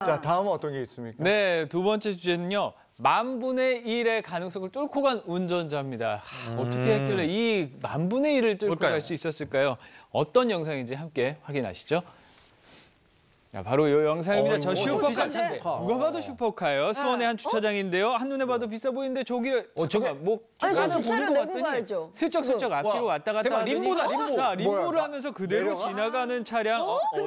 자, 다음은 어떤 게 있습니까? 네, 두 번째 주제는요. 10,000분의 1의 가능성을 뚫고 간 운전자입니다. 어떻게 했길래 이 10,000분의 1을 뚫고 갈 수 있었을까요? 어떤 영상인지 함께 확인하시죠. 자, 바로 이 영상입니다. 저 슈퍼카. 누가 봐도 슈퍼카예요. 수원의 한 주차장인데요. 한눈에 봐도 비싸 보이는데 저기를 잠깐만, 뭐 아니, 저 주차를 주차를 보는 것 내고 같더니 가야죠. 슬쩍슬쩍 앞뒤로 왔다 갔다 대박, 하더니 림보다, 림보. 자, 림보를 뭐야, 하면서 그대로 내려가? 지나가는 차량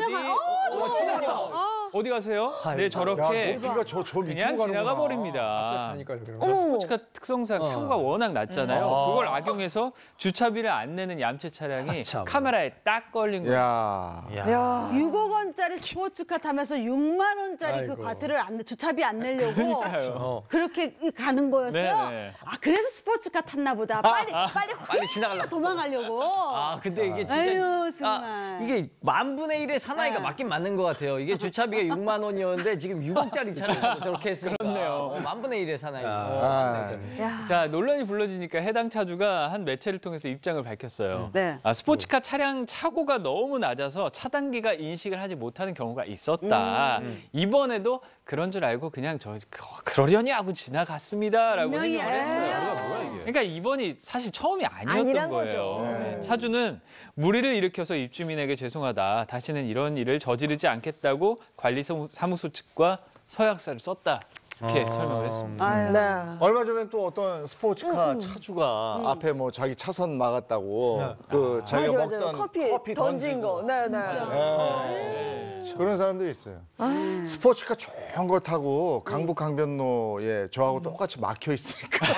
어디 가세요? 네, 야, 저렇게 높이가 저 밑으로 그냥 가는구나. 지나가 버립니다. 하니까요, 그럼. 스포츠카 특성상 차고가 워낙 낮잖아요. 그걸 악용해서 주차비를 안 내는 얌체 차량이 참. 카메라에 딱 걸린 거예요. 야. 야. 6억 원짜리 스포츠카 타면서 6만 원짜리 그 아이고. 과태료를 주차비 안 내려고 어. 그렇게 가는 거였어요? 네네. 아, 그래서 스포츠카 탔나 보다. 빨리 빨리 지나가려고. 도망가려고. 아, 근데 이게 진짜 아유, 정말. 이게 10,000분의 1의 사나이가 네. 맞긴 맞는 것 같아요. 이게 주차비가 6만 원이었는데 지금 6억짜리 차를 저렇게 했으니까. 그렇네요. 10,000분의 1의 사나이. 야. 자, 논란이 불러지니까 해당 차주가 한 매체를 통해서 입장을 밝혔어요. 네. 스포츠카 차량 차고가 너무 낮아서 차단기가 인식을 하지 못하는 경우가 있었다. 이번에도 그런 줄 알고 그냥 그러려니 하고 지나갔습니다라고 분명히, 해명을 했어요. 그러니까 이번이 사실 처음이 아니었던 아니란 거예요. 거죠. 네. 차주는 무리를 일으켜서 입주민에게 죄송하다. 다시는 이런 일을 저지르지 않겠다고 관리사무소 측과 서약서를 썼다. 이렇게 설명을 했습니다. 아유. 네. 얼마 전에 또 어떤 스포츠카 차주가 앞에 뭐 자기 차선 막았다고 그 자기가 맞아, 먹던 맞아. 커피 던진 거. 네, 네. 예. 그런 사람들이 있어요. 스포츠카 좋은 거 타고 강북 강변로에 저하고 똑같이 막혀 있으니까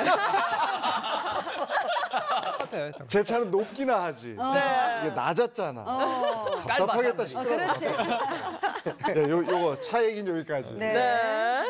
제 차는 높기나 하지. 이게 낮았잖아. 답답하겠다 싶더라고. 그렇지. 네, 요거 차 얘기는 여기까지. 네.